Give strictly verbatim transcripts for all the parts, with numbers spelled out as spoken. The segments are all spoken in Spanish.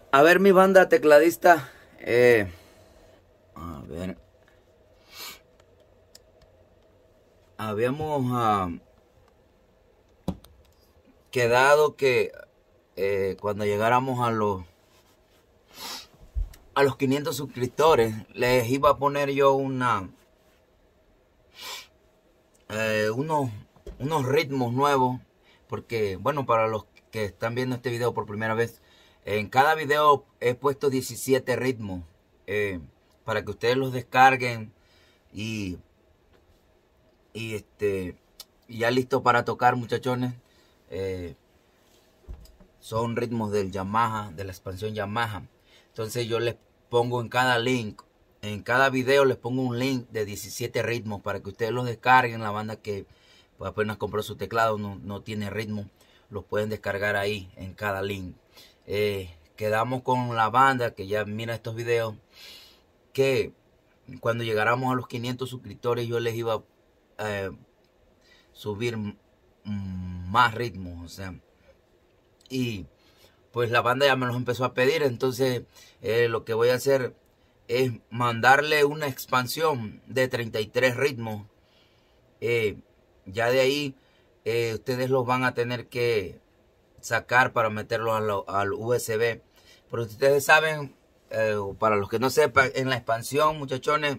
A ver, mi banda tecladista. Eh, a ver. Habíamos ah, quedado que eh, cuando llegáramos a los a los quinientos suscriptores les iba a poner yo una eh, unos unos ritmos nuevos, porque bueno, para los que están viendo este video por primera vez, en cada video he puesto diecisiete ritmos eh, para que ustedes los descarguen y y este ya listo para tocar, muchachones. eh, Son ritmos del Yamaha, de la expansión Yamaha. Entonces yo les pongo en cada link, en cada video les pongo un link de diecisiete ritmos para que ustedes los descarguen. La banda que pues, apenas compró su teclado, no, no tiene ritmo, los pueden descargar ahí en cada link. Eh, quedamos con la banda que ya mira estos videos, que cuando llegáramos a los quinientos suscriptores yo les iba a eh, subir más ritmos, o sea, y pues la banda ya me los empezó a pedir. Entonces eh, lo que voy a hacer es mandarle una expansión de treinta y tres ritmos. eh, ya de ahí eh, ustedes los van a tener que sacar para meterlos al, al U S B. Pero ustedes saben, eh, para los que no sepan, en la expansión, muchachones,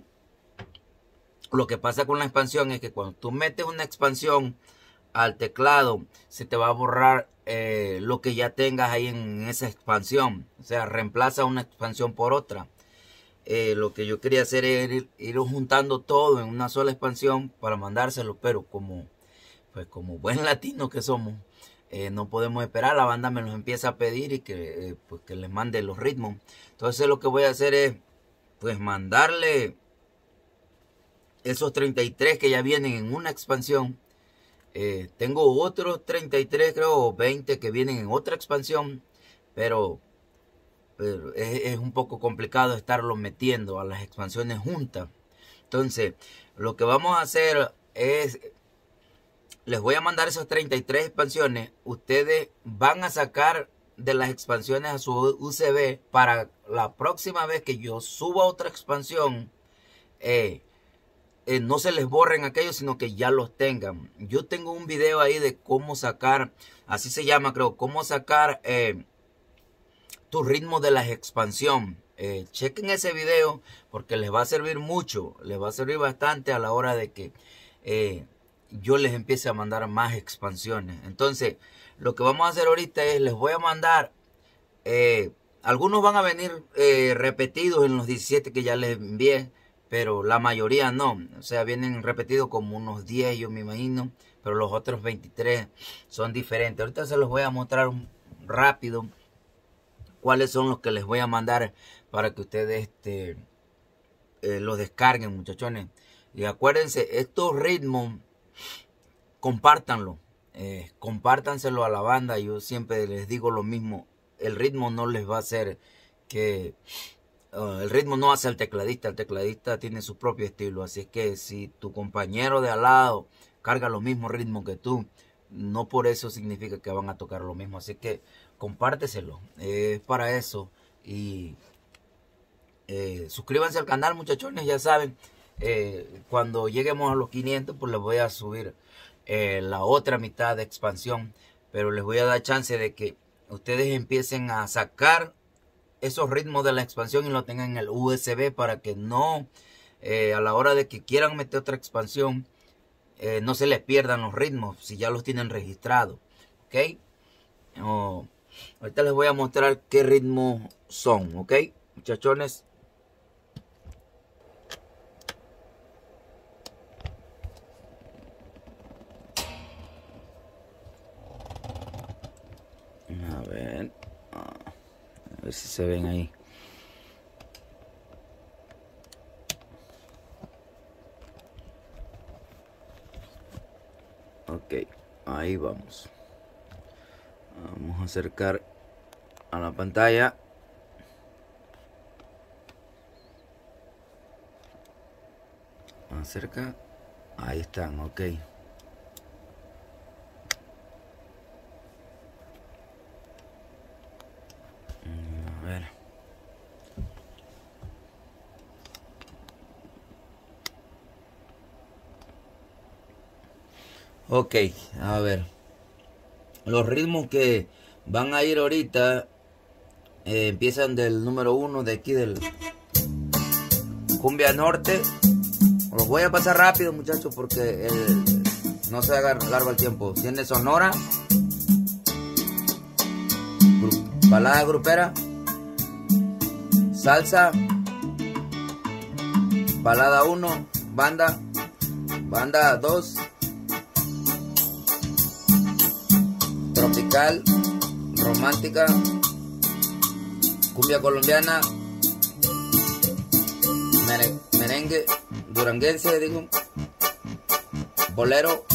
lo que pasa con la expansión es que cuando tú metes una expansión al teclado, se te va a borrar eh, lo que ya tengas ahí en esa expansión. O sea, reemplaza una expansión por otra. Eh, lo que yo quería hacer es ir, ir juntando todo en una sola expansión para mandárselo, pero como pues como buen latino que somos, eh, no podemos esperar. La banda me los empieza a pedir y que, eh, pues, que les mande los ritmos. Entonces lo que voy a hacer es pues mandarle esos treinta y tres que ya vienen en una expansión. Eh, tengo otros treinta y tres, creo, o veinte que vienen en otra expansión, pero, pero es, es un poco complicado estarlo metiendo a las expansiones juntas. Entonces, lo que vamos a hacer es, les voy a mandar esas treinta y tres expansiones. Ustedes van a sacar de las expansiones a su U S B para la próxima vez que yo suba otra expansión. Eh, Eh, no se les borren aquellos, sino que ya los tengan. Yo tengo un video ahí de cómo sacar, así se llama, creo, cómo sacar eh, tu ritmo de la expansión. Eh, chequen ese video porque les va a servir mucho, les va a servir bastante a la hora de que eh, yo les empiece a mandar más expansiones. Entonces, lo que vamos a hacer ahorita es, les voy a mandar, eh, algunos van a venir eh, repetidos en los diecisiete que ya les envié, pero la mayoría no. O sea, vienen repetidos como unos diez, yo me imagino, pero los otros veintitrés son diferentes. Ahorita se los voy a mostrar rápido cuáles son los que les voy a mandar para que ustedes este, eh, los descarguen, muchachones. Y acuérdense, estos ritmos, compártanlo, eh, compártanselo a la banda. Yo siempre les digo lo mismo, el ritmo no les va a hacer que... Uh, el ritmo no hace al tecladista, el tecladista tiene su propio estilo, así es que si tu compañero de al lado carga los mismos ritmos que tú, no por eso significa que van a tocar lo mismo, así que compárteselo, eh, es para eso. Y eh, suscríbanse al canal, muchachones, ya saben, eh, cuando lleguemos a los quinientos pues les voy a subir eh, la otra mitad de expansión, pero les voy a dar chance de que ustedes empiecen a sacar esos ritmos de la expansión y lo tengan en el U S B para que no, eh, a la hora de que quieran meter otra expansión, eh, no se les pierdan los ritmos si ya los tienen registrados. Ok, oh, ahorita les voy a mostrar qué ritmos son. Ok, muchachones. A ver, a ver si se ven ahí. Ok, ahí vamos. Vamos a acercar a la pantalla. Acerca. Ahí están, ok. A ver. Ok, a ver. Los ritmos que van a ir ahorita eh, empiezan del número uno de aquí del Cumbia Norte. Los voy a pasar rápido, muchachos, porque el, no se haga largo el tiempo. Tiene Sonora, gru, balada grupera, salsa, balada uno, banda, banda dos, tropical, romántica, cumbia colombiana, merengue, duranguense, digo, bolero,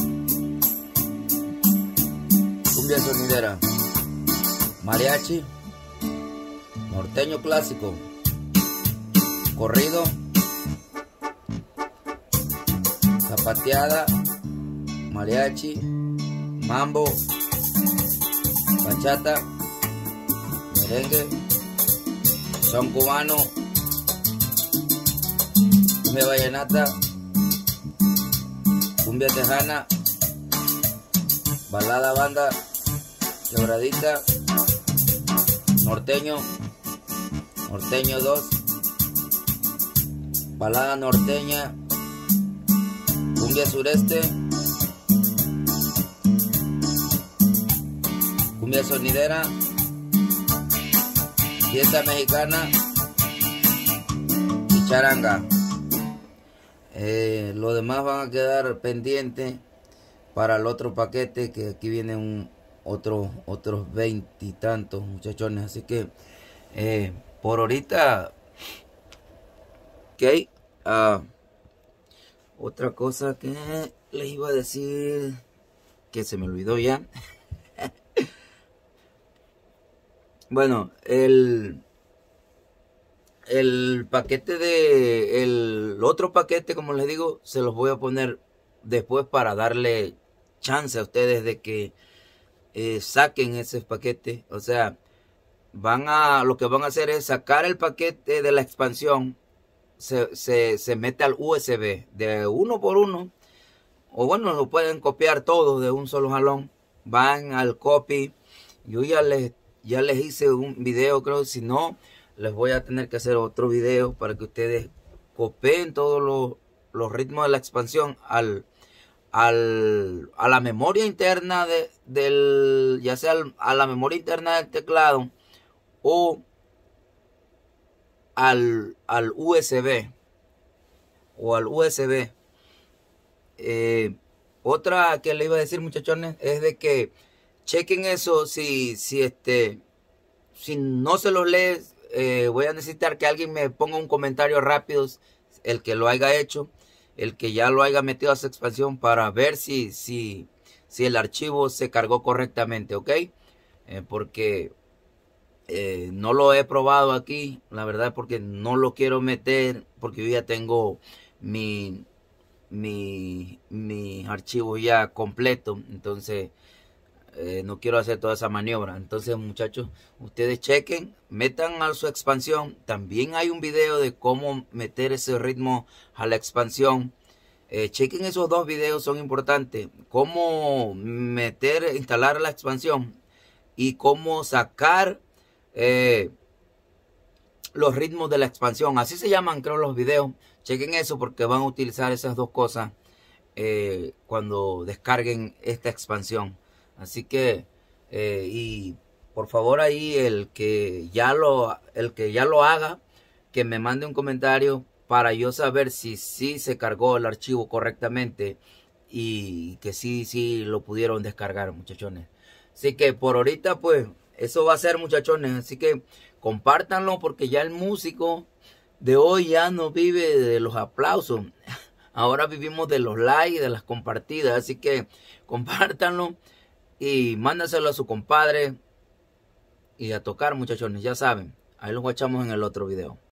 cumbia sonidera, mariachi, norteño clásico, corrido, zapateada, mariachi, mambo, bachata, merengue, son cubano, cumbia vallenata, cumbia tejana, balada banda, quebradita, norteño, norteño dos, balada norteña, cumbia sureste, cumbia sonidera, fiesta mexicana y charanga. Eh, lo demás van a quedar pendientes para el otro paquete, que aquí viene un otro otros veintitantos muchachones. Así que eh, por ahorita, ok. Uh, otra cosa que les iba a decir que se me olvidó ya. Bueno, el el paquete de el otro paquete, como les digo, se los voy a poner después para darle chance a ustedes de que eh, saquen ese paquete. O sea, van a lo que van a hacer es sacar el paquete de la expansión, se, se, se mete al U S B de uno por uno, o bueno, lo pueden copiar todo de un solo jalón. Van al copy. Yo ya les ya les hice un video, creo. Si no, les voy a tener que hacer otro video para que ustedes copien todos los, los ritmos de la expansión al, al, a la memoria interna de, del, ya sea al, a la memoria interna del teclado o al, al U S B o al U S B. Eh, otra que le iba a decir, muchachones, es de que chequen eso. Si, si este, si no se los lees, eh, voy a necesitar que alguien me ponga un comentario rápido, el que lo haya hecho, el que ya lo haya metido a esa expansión, para ver si, si, si el archivo se cargó correctamente, ¿ok? Eh, porque eh, no lo he probado aquí, la verdad, porque no lo quiero meter, porque yo ya tengo mi, mi, mi archivo ya completo, entonces Eh, no quiero hacer toda esa maniobra. Entonces, muchachos, ustedes chequen, metan a su expansión. También hay un video de cómo meter ese ritmo a la expansión. Eh, chequen esos dos videos, son importantes. Cómo meter, instalar la expansión y cómo sacar eh, los ritmos de la expansión. Así se llaman, creo, los videos. Chequen eso porque van a utilizar esas dos cosas eh, cuando descarguen esta expansión. Así que, eh, y por favor ahí el que ya lo, el que ya lo haga, que me mande un comentario para yo saber si sí se cargó el archivo correctamente y que sí, sí lo pudieron descargar, muchachones. Así que por ahorita, pues, eso va a ser, muchachones. Así que compártanlo, porque ya el músico de hoy ya no vive de los aplausos. Ahora vivimos de los likes, de las compartidas. Así que compártanlo y mándaselo a su compadre y a tocar, muchachones, ya saben. Ahí los guachamos en el otro video.